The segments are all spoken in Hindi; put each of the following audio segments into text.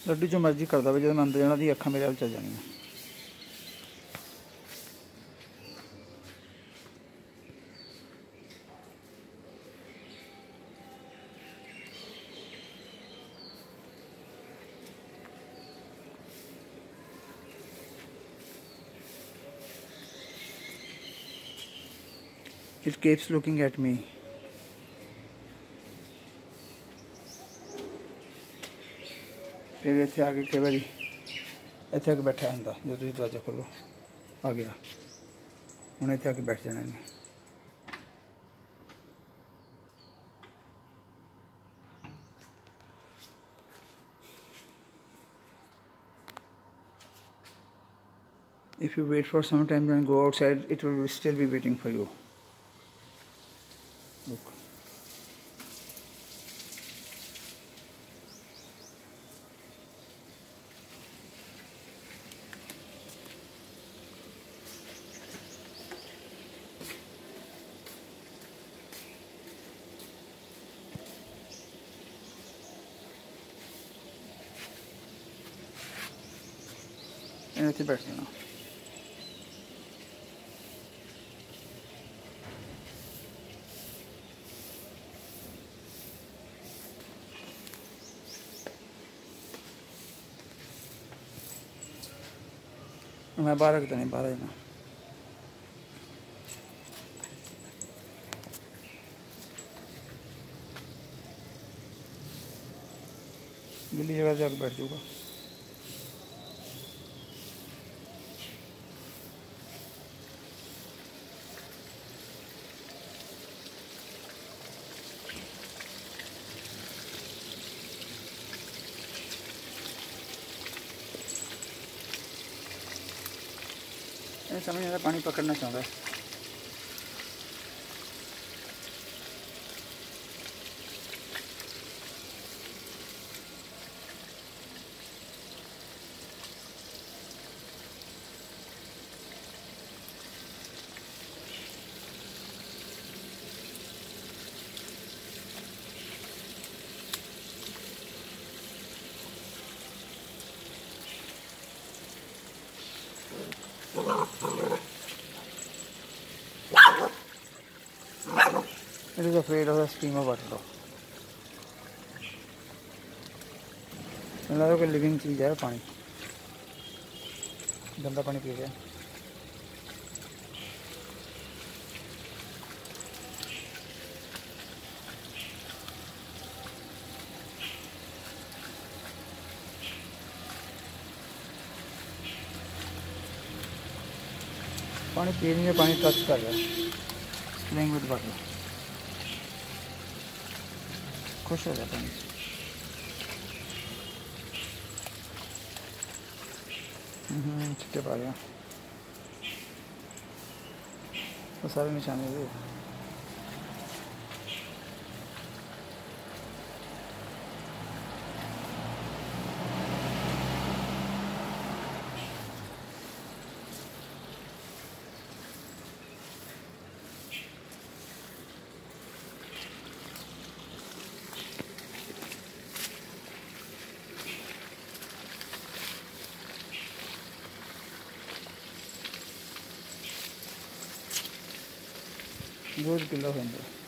लड्डू जो मर्जी करता वे, जो मैं अंदर जाना दी अखा मेरे हाल चल जानी। It keeps looking at me. फिर इतने आके कई बार इतने आके बैठा होंगे जो तुम दरवाजा खोलो आ गया उन्हें इतने आके बैठ जाना है। If you wait for some time and go outside, it will still be waiting for you. Look. इतने बैठ जाना। मैं बाहर रखता नहीं, बाहर जाना। गिल्ली जगह जाकर बैठ जाऊँगा। समझ नहीं आता, पानी पकड़ना चाहता है। It is afraid of the stream of water. मतलब कोई लिविंग चीज़ है पानी, गंदा पानी पी रहा है। पानी पी नहीं है, पानी टच कर रहा है, प्लेइंग विद वाटर। खुश हो जाता है। छुट्टे पा गया तो सारे निशाने हुए। बहुत किलो है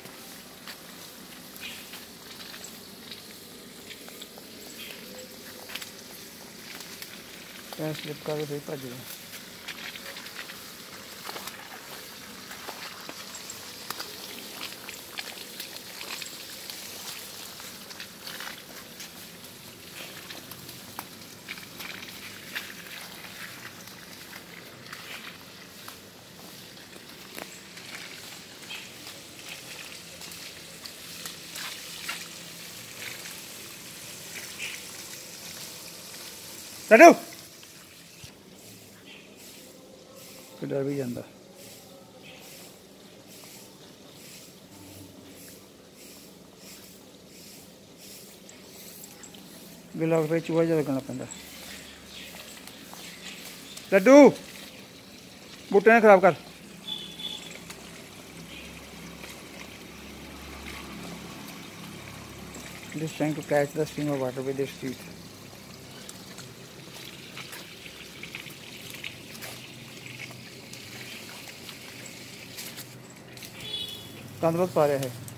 स्लिप का भी भज गया। लड्डू फिर डर भी जाता। गिला फिर चूहा ज्यादा करना पैंदा। लड्डू बूटे ना खराब कर। Just trying to catch the stream of water with its teeth. गंद बहुत पा रहा है।